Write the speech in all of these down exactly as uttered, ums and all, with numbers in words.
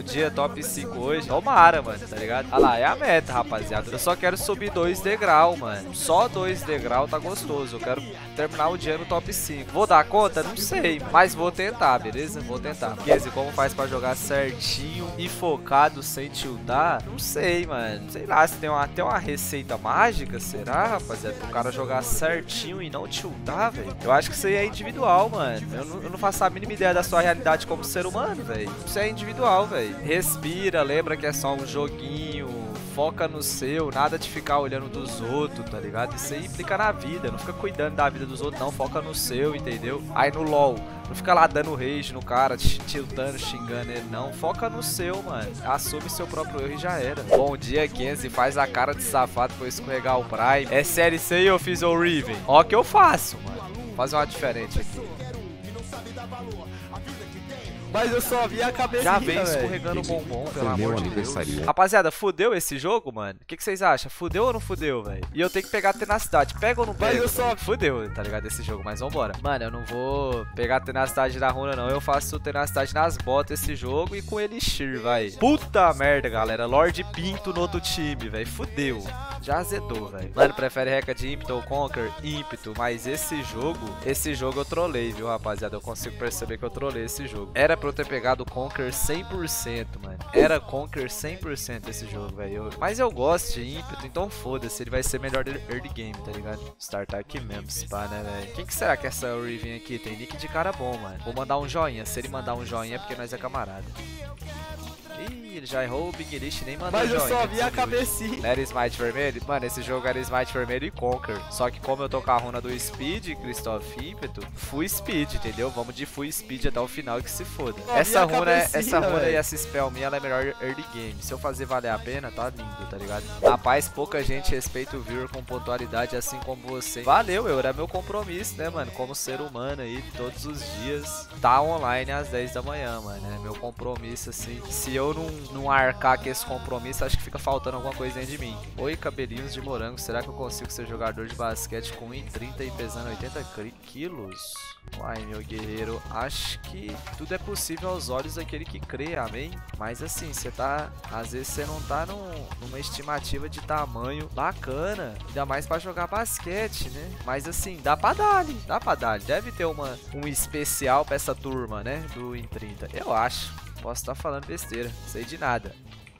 dia top cinco hoje. Tomara, mano, tá ligado? Olha lá, é a meta, rapaziada. Eu só quero subir dois degraus, mano. Só dois degraus tá gostoso. Eu quero terminar o dia no top cinco. Vou dar conta? Não sei, mas vou tentar, beleza? Vou tentar. Guise, como faz pra jogar certinho e focado sem tiltar? Não sei, mano. Sei lá, se tem uma, tem uma receita mágica, será, rapaziada? Pro cara jogar certinho e não tiltar, velho. Eu acho que isso aí é individual, mano. Eu não, eu não faço a mínima ideia da sua realidade como ser humano, velho. Isso é individual, velho. Respira, lembra que é só um joguinho. Foca no seu, nada de ficar olhando dos outros, tá ligado? Isso aí implica na vida, não fica cuidando da vida dos outros, não. Foca no seu, entendeu? Aí no LoL, não fica lá dando rage no cara, tiltando, xingando ele, não. Foca no seu, mano. Assume seu próprio erro e já era. Bom dia, Kenzie. Faz a cara de safado pra escorregar o Prime. É sério isso aí, eu fiz o Riven? Ó o que eu faço, mano. Vou fazer uma diferente aqui. Mas eu só vi a cabeça. Já vem escorregando o bombom, pelo amor de Deus. Rapaziada, fudeu esse jogo, mano? O que, que vocês acham? Fudeu ou não fudeu, velho? E eu tenho que pegar a tenacidade. Pega ou não pega? Mas eu só... Fudeu, tá ligado? Esse jogo, mas vambora. Mano, eu não vou pegar a tenacidade na runa, não. Eu faço tenacidade nas botas esse jogo e com Elixir, vai. Puta merda, galera. Lorde Pinto no outro time, velho. Fudeu. Já azedou, velho. Mano, prefere reca de ímpeto ou conquer? Ímpeto. Mas esse jogo, esse jogo eu trolei, viu, rapaziada? Eu consigo perceber que eu trolei esse jogo. Era pra eu ter pegado o Conquer cem por cento, mano. Era Conquer cem por cento esse jogo, velho. Mas eu gosto de ímpeto, então foda-se. Ele vai ser melhor early game, tá ligado? Startar aqui mesmo, spa, né, velho? Quem que será que é essa Riven aqui? Tem nick de cara bom, mano. Vou mandar um joinha. Se ele mandar um joinha é porque nós é camarada. Ih, ele já errou o Big List, nem mandou joinha. Mas eu só vi a cabecinha. Era Smite vermelho? Mano, esse jogo era Smite vermelho e Conquer. Só que como eu tô com a runa do Speed, Christoph Ímpeto, Full Speed, entendeu? Vamos de Full Speed até o final que se foda. Essa runa, essa runa e essa spell minha, ela é melhor early game. Se eu fazer valer a pena, tá lindo, tá ligado? Rapaz, pouca gente respeita o viewer com pontualidade assim como você. Valeu, eu era meu compromisso, né, mano? Como ser humano aí, todos os dias, tá online às dez da manhã, mano. É meu compromisso, assim. Se eu não, não arcar com esse compromisso, acho que fica faltando alguma coisa dentro de mim. Oi, cabelinhos de morango, será que eu consigo ser jogador de basquete com um e trinta e pesando oitenta quilos? Uai, meu guerreiro, acho que tudo é possível aos olhos daquele que crê, amém? Mas assim, você tá, às vezes você não tá num, numa estimativa de tamanho bacana, ainda mais pra jogar basquete, né? Mas assim, dá pra dar, dá pra dar, deve ter uma, um especial pra essa turma, né, do em trinta, eu acho. Posso estar falando besteira, sei de nada.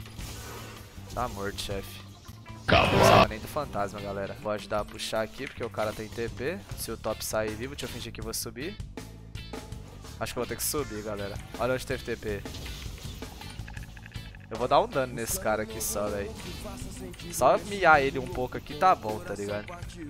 Tá morto, chefe. Não nem do fantasma, galera. Vou ajudar a puxar aqui, porque o cara tem T P. Se o top sair vivo, deixa eu fingir que vou subir. Acho que eu vou ter que subir, galera. Olha onde teve T P. Eu vou dar um dano nesse cara aqui só, velho. Só miar ele um pouco aqui tá bom, tá ligado?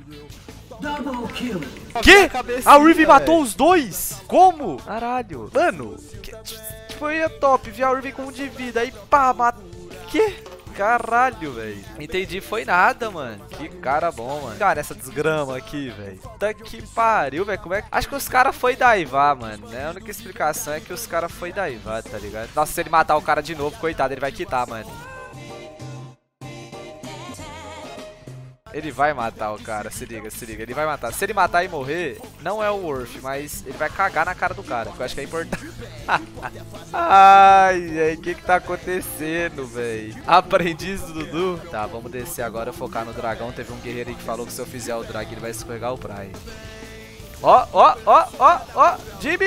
Que? A Riven matou os dois? Como? Caralho. Mano, que... foi a top. Vi a Riven com um de vida. Aí pá, matou. Que? Caralho, velho. Entendi, foi nada, mano. Que cara bom, mano. Cara, essa desgrama aqui, velho. Puta que pariu, velho. Como é que... Acho que os caras foi daivar, mano, né? A única explicação é que os caras foi daivar, tá ligado? Nossa, se ele matar o cara de novo, coitado, ele vai quitar, mano. Ele vai matar o cara, se liga, se liga. Ele vai matar. Se ele matar e morrer, não é o Worth, mas ele vai cagar na cara do cara. Que eu acho que é importante. Ai, ai, o que que tá acontecendo, velho? Aprendiz do Dudu. Tá, vamos descer agora, focar no dragão. Teve um guerreiro aí que falou que se eu fizer o drag, ele vai escorregar o Prime. Ó, ó, ó, ó, ó, Jimmy.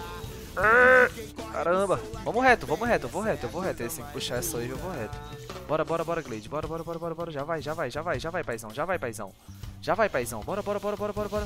Caramba. Vamos reto, vamos reto, eu vou reto, eu vou reto. Esse tem que puxar essa aí, eu vou reto. Bora, bora, bora, Glade. Bora, bora, bora, bora, bora. Já vai, já vai, já vai, já vai, paizão. Já vai, paizão. Já vai, paizão. Bora, bora, bora, bora, bora, bora.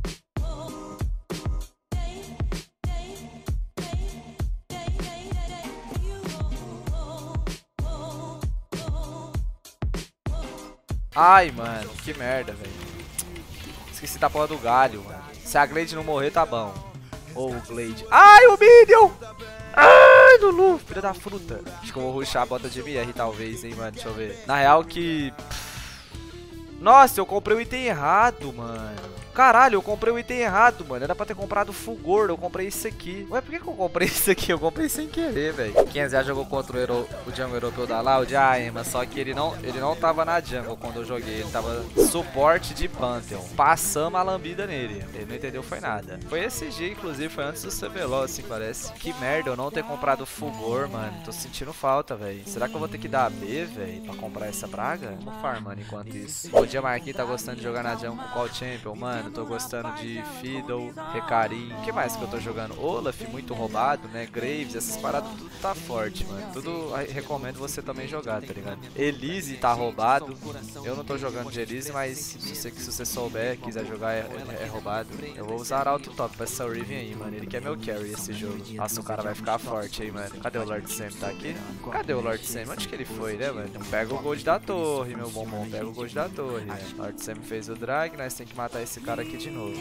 Ai, mano, que merda, velho. Esqueci da porra do galho, mano. Se a Glade não morrer, tá bom. Ou o Glade. Ai, o Minion! Ai, Lulu, filha da fruta. Acho que eu vou rushar a bota de M R, talvez, hein, mano. Deixa eu ver. Na real que... Nossa, eu comprei o item errado, mano. Caralho, eu comprei o item errado, mano. Era pra ter comprado Fulgor, eu comprei isso aqui. Ué, por que, que eu comprei isso aqui? Eu comprei sem querer, velho. Kenzie já jogou contra o, Euro, o jungle europeu da Loud? Ah, Emma, só que ele não, ele não tava na jungle quando eu joguei. Ele tava suporte de Pantheon. Passamos a lambida nele. Ele não entendeu, foi nada. Foi esse dia, inclusive, foi antes do C B L O L, assim, parece. Que merda, eu não ter comprado Fulgor, mano. Tô sentindo falta, velho. Será que eu vou ter que dar a B, velho, pra comprar essa praga? Vou farmando enquanto isso. Bom dia, Marquinhos. Tá gostando de jogar na jungle com qual champion? Mano, tô gostando de Fiddle, Recarim. O que mais que eu tô jogando? Olaf, muito roubado, né? Graves, essas paradas, tudo tá forte, mano. Tudo recomendo você também jogar, tá ligado? Elise tá roubado. Eu não tô jogando de Elise, mas se você, se você souber, quiser jogar, é, é, é roubado. Eu vou usar Auto Top pra essa Riven aí, mano. Ele quer meu carry esse jogo. Nossa, o cara vai ficar forte aí, mano. Cadê o Lord Sam? Tá aqui? Cadê o Lord Sam? Onde que ele foi, né, mano? Pega o gold da torre, meu bombom. Pega o gold da torre. Né? Lord Sam fez o drag, nós tem que matar esse cara aqui de novo.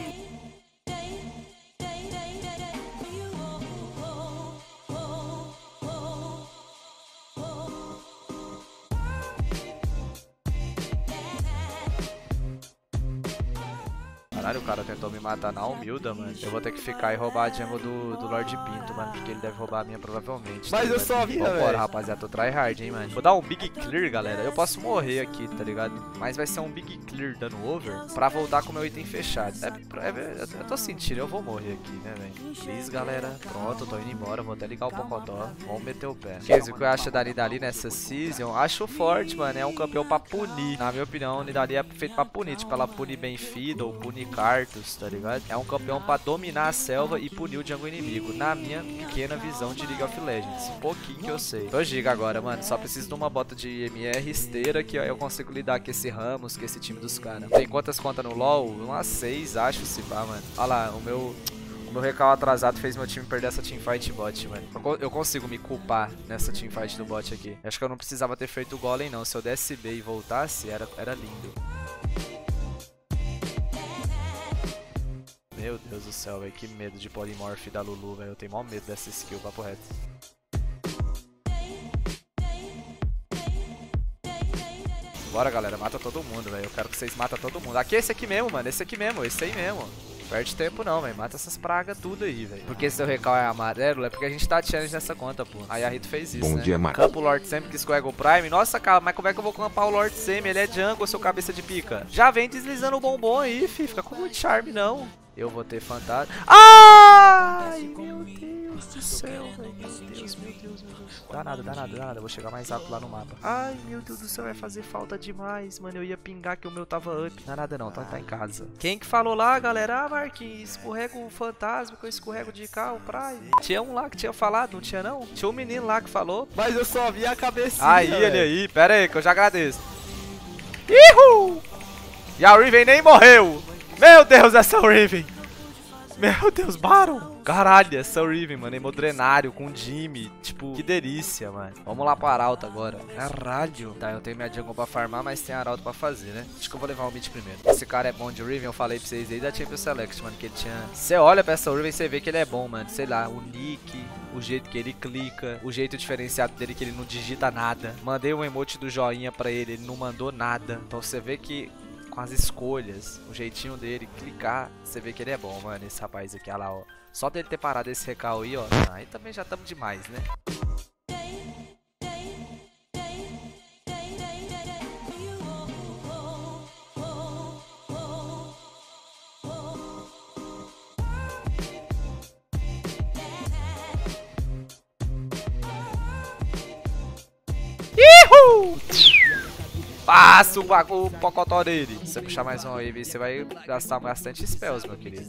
Caralho, o cara tentou me matar na humilda, mano. Eu vou ter que ficar e roubar a jungle do, do Lord Pinto, mano. Porque ele deve roubar a minha provavelmente. Mas tá eu só vi, velho. Vambora, rapaziada. Tô tryhard, hein, mano. Vou dar um big clear, galera. Eu posso morrer aqui, tá ligado? Mas vai ser um big clear dando over pra voltar com o meu item fechado. É, é, eu tô sentindo, eu vou morrer aqui, né, velho? Please, galera. Pronto, eu tô indo embora. Vou até ligar o Pocotó. Vamos meter o pé. Kenzie, o que eu acho da Nidalee nessa season? Acho forte, mano. É um campeão pra punir. Na minha opinião, a Nidalee é feito pra punir. Tipo, ela pune bem Fiddle, pune Karthus, tá ligado? É um campeão pra dominar a selva e punir o jungle inimigo. Na minha pequena visão de League of Legends. Um pouquinho que eu sei. Tô giga agora, mano. Só preciso de uma bota de M R esteira que eu consigo lidar com esse Ramos, com esse time dos caras. Tem quantas contas no LoL? Umas seis, acho, se pá, mano. Olha lá, o meu... O meu recal atrasado fez meu time perder essa teamfight bot, mano. Eu consigo me culpar nessa teamfight do bot aqui. Acho que eu não precisava ter feito o golem, não. Se eu desse B e voltasse, era, era lindo. Meu Deus do céu, velho. Que medo de Polymorph da Lulu, velho. Eu tenho maior medo dessa skill, papo reto. Bora, galera. Mata todo mundo, velho. Eu quero que vocês matem todo mundo. Aqui é esse aqui mesmo, mano. Esse aqui mesmo. Esse aí mesmo. Perde tempo não, velho. Mata essas pragas tudo aí, velho. Porque seu recal é amarelo, é porque a gente tá challenge nessa conta, pô. Aí a Rito fez isso, Bom né? dia, Marcos. Campo Lord Sam que escorrega o Prime. Nossa, cara, mas como é que eu vou campar o Lord Sam? Ele é jungle, seu cabeça de pica. Já vem deslizando o bombom aí, fi. Fica com muito charme, não. Eu vou ter fantasma. Ai, meu Deus do céu, velho. Meu Deus, meu Deus, meu Deus. Dá nada, dá nada, dá nada. Eu vou chegar mais rápido lá no mapa. Ai, meu Deus do céu, vai fazer falta demais, mano. Eu ia pingar que o meu tava up. Não dá nada não, tá, tá em casa. Quem que falou lá, galera? Ah, Marquinhos, escorrega o fantasma que eu escorrego de cá, o Prime. Tinha um lá que tinha falado, não tinha não? Tinha um menino lá que falou. Mas eu só vi a cabecinha, Aí, véio. ele aí. Pera aí, que eu já agradeço. Ihu! E a Riven nem morreu. Meu Deus, essa Riven. Meu Deus, Baron. Caralho, essa Riven, mano. Hemodrenário com Jimmy. Tipo, que delícia, mano. Vamos lá para Arauto agora. Caralho. Tá, eu tenho minha jungle pra farmar, mas tem Arauto pra fazer, né? Acho que eu vou levar o mid primeiro. Esse cara é bom de Riven, eu falei pra vocês aí da Champions Select, mano. Que ele tinha... Você olha pra essa Riven e você vê que ele é bom, mano. Sei lá, o nick, o jeito que ele clica, o jeito diferenciado dele que ele não digita nada. Mandei um emote do joinha pra ele, ele não mandou nada. Então você vê que... com as escolhas, o jeitinho dele, clicar, você vê que ele é bom, mano, esse rapaz aqui, olha lá, ó. Só dele ter parado esse recal aí, ó, aí também já estamos demais, né? Ihu! Passa o, o pocotó dele. Se você puxar mais uma wave, você vai gastar bastante spells, meu querido.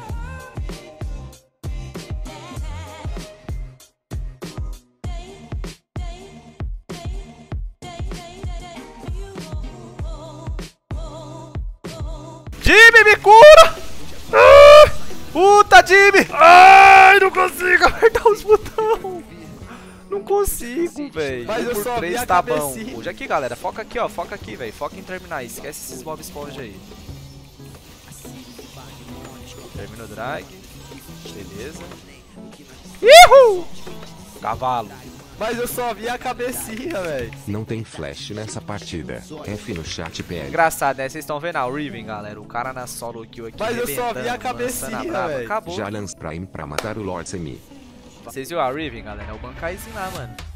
Jimmy, me cura! Ah, puta, Jimmy! Ai, não consigo apertar os botões. Não consigo, velho. Mas eu só vi a tá bom. cabecinha. Hoje aqui, galera. Foca aqui, ó. Foca aqui, velho. Foca em terminar. Esquece esses Bob Esponja aí. Termina o drag. Beleza. Ihu! Cavalo. Mas eu só vi a cabecinha, velho. Não tem flash nessa partida. F no chat P L. Engraçado, né? Vocês estão vendo a Riven, galera. O cara na solo kill aqui. Mas eu só vi a cabecinha, velho. Acabou. Já lance Prime pra matar o Lord Semi. Vocês viram a Riven, galera? É o Bancaizinho lá, mano.